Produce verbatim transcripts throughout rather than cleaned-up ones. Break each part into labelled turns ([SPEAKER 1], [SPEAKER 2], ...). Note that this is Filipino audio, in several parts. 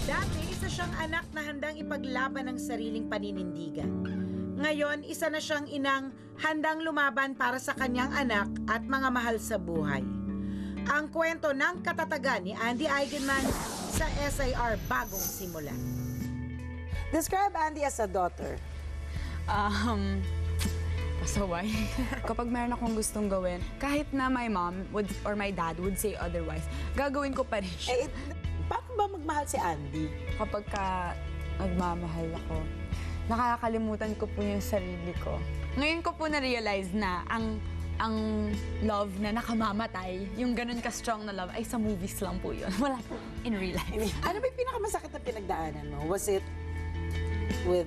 [SPEAKER 1] Dati, isa siyang anak na handang ipaglaban ang sariling paninindigan. Ngayon, isa na siyang inang handang lumaban para sa kanyang anak at mga mahal sa buhay. Ang kwento ng katatagan ni Andi Eigenmann sa S I R Bagong Simula. Describe Andi as a daughter.
[SPEAKER 2] Um, pasaway. Kapag meron akong gustong gawin, kahit na my mom would, or my dad would say otherwise, gagawin ko pa rin siya.
[SPEAKER 1] Eh, paano ba magmahal si Andi?
[SPEAKER 2] Kapag ka nagmamahal ako, nakakalimutan ko po yung sarili ko. Ngayon ko po na-realize na ang ang love na nakamamatay, yung ganun ka-strong na love, ay sa movies lang po yun. Wala po in real life.
[SPEAKER 1] Ano ba yung pinakamasakit na pinagdaanan mo? Was it with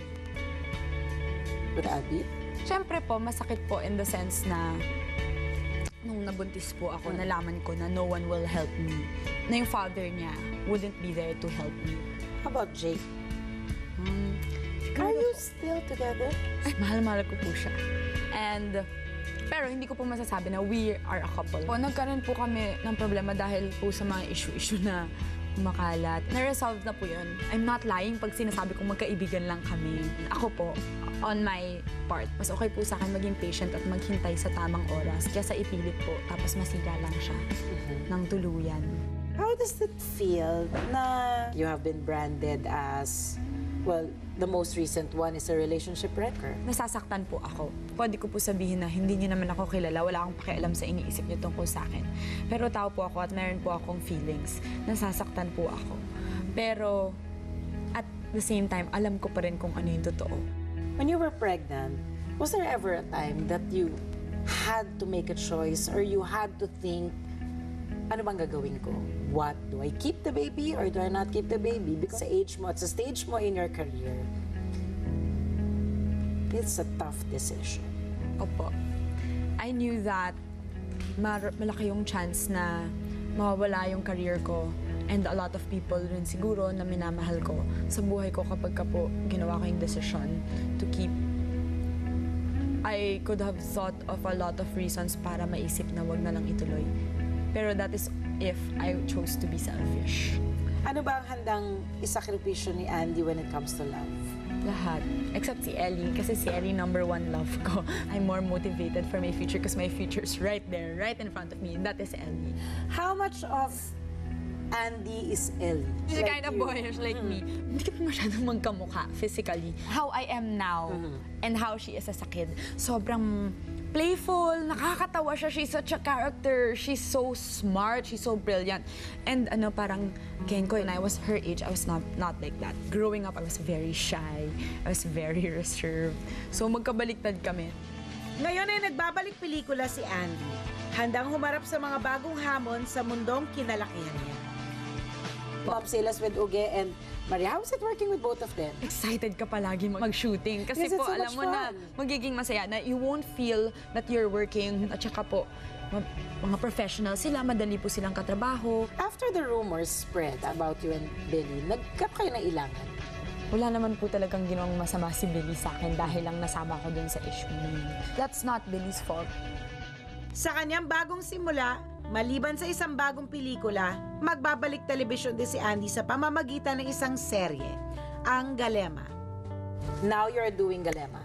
[SPEAKER 1] with Abby?
[SPEAKER 2] Siyempre po, masakit po in the sense na nung nabuntis po ako, nalaman ko na no one will help me. Na yung father niya wouldn't be there to help me.
[SPEAKER 1] How about Jake?
[SPEAKER 2] Hmm,
[SPEAKER 1] Are you still together?
[SPEAKER 2] Ay, mahal-mahal ko po siya. And, pero hindi ko po masasabi na we are a couple. Po, nagkaroon po kami ng problema dahil po sa mga issue-issue na makalat. Na-resolve na po yun. I'm not lying pag sinasabi kong magkaibigan lang kami. Ako po, on my part, mas okay po sa akin maging patient at maghintay sa tamang oras kaysa ipilit po, tapos masira lang siya
[SPEAKER 1] Mm-hmm.
[SPEAKER 2] ng tuluyan.
[SPEAKER 1] How does it feel na you have been branded as, well, the most recent one is a relationship wrecker?
[SPEAKER 2] Nasasaktan po ako. Pwede ko po sabihin na hindi niyo naman ako kilala, wala akong pakialam sa iniisip niyo tungkol sa akin. Pero tao po ako at meron po akong feelings. Nasasaktan po ako. Pero at the same time, alam ko pa rin kung ano yung totoo.
[SPEAKER 1] When you were pregnant, was there ever a time that you had to make a choice or you had to think, ano bang gagawin ko? What? Do I keep the baby or do I not keep the baby? Because sa age mo, at sa stage mo in your career, it's a tough decision.
[SPEAKER 2] Opo. I knew that mar malaki yung chance na mawawala yung career ko and a lot of people rin siguro na minamahal ko sa buhay ko kapag ka po ginawa ko yung decision to keep. I could have thought of a lot of reasons para maisip na wag na lang ituloy. Pero that is if I chose to be selfish.
[SPEAKER 1] Ano ba ang handang isakripisyo ni Andi when it comes to love?
[SPEAKER 2] Lahat. Except si Ellie. Kasi si Ellie, number one love ko. I'm more motivated for my future because my future is right there, right in front of me. And that is Ellie.
[SPEAKER 1] How much of Andi is Ellie?
[SPEAKER 2] She's
[SPEAKER 1] Like
[SPEAKER 2] kind of
[SPEAKER 1] you?
[SPEAKER 2] boyish like me. Hindi ka masyadong magkamukha physically. How I am now and how she is as a kid, sobrang playful, nakakatawa siya. She's such a character. She's so smart. She's so brilliant. And ano, parang Kenko, and I was her age, I was not not like that. Growing up, I was very shy. I was very reserved. So magkabaliktad kami.
[SPEAKER 1] Ngayon ay nagbabalik pelikula si Andi. Handang humarap sa mga bagong hamon sa mundong kinalakihan niya. Pop Silas with Uge and Maria, how is it working with both of them?
[SPEAKER 2] Excited ka palagi mag-shooting. Kasi
[SPEAKER 1] Yes, it's
[SPEAKER 2] po,
[SPEAKER 1] so
[SPEAKER 2] alam
[SPEAKER 1] much
[SPEAKER 2] mo na,
[SPEAKER 1] fun.
[SPEAKER 2] magiging masaya na you won't feel that you're working. At saka po, ma- mga professional sila, madali po silang katrabaho.
[SPEAKER 1] After the rumors spread about you and Billy, nagkap kayo ng ilangan.
[SPEAKER 2] Wala naman po talagang ginawang masama si Billy sa akin dahil lang nasama ko dun sa issue na yun. That's not Billy's fault.
[SPEAKER 1] Sa kanyang bagong simula, maliban sa isang bagong pelikula, magbabalik telebisyon din si Andi sa pamamagitan ng isang serye, ang Galema. Now you're doing Galema.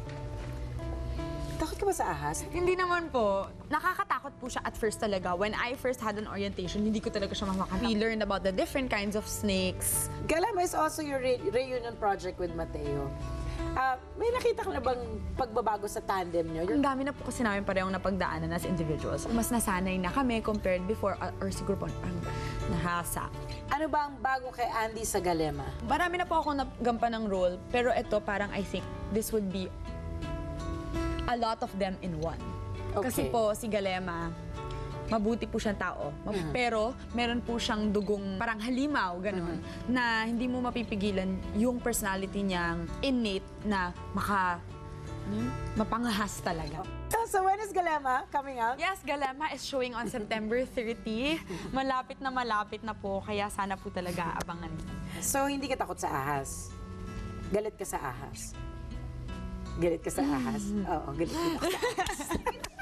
[SPEAKER 1] Takot ka ba sa ahas?
[SPEAKER 2] Hindi naman po. Nakakatakot po siya at first talaga. When I first had an orientation, hindi ko talaga siya mamakanap. We learned about the different kinds of snakes.
[SPEAKER 1] Galema is also your re- reunion project with Mateo. Ah, may nakita ka na bang pagbabago sa tandem niyo?
[SPEAKER 2] Ang dami na po kasi namin parehong napagdaanan as individuals. Mas nasanay na kami compared before uh, or siguro po parang nahasa.
[SPEAKER 1] Ano ba ang bago kay Andi sa Galema?
[SPEAKER 2] Marami na po ako nagampan ng role, pero ito parang I think this would be a lot of them in one. Kasi
[SPEAKER 1] Okay.
[SPEAKER 2] po si Galema, mabuti po siyang tao. Mab-
[SPEAKER 1] Mhm.
[SPEAKER 2] Pero meron po siyang dugong parang halimaw, ganun, na hindi mo mapipigilan yung personality niyang innate na maka, ano yun? Mapangahas talaga.
[SPEAKER 1] So when is Galema coming out?
[SPEAKER 2] Yes, Galema is showing on September thirtieth. Malapit na malapit na po, kaya sana po talaga abangan.
[SPEAKER 1] So hindi ka takot sa ahas? Galit ka sa ahas? Galit ka sa ahas? Oo, galit ka sa ahas.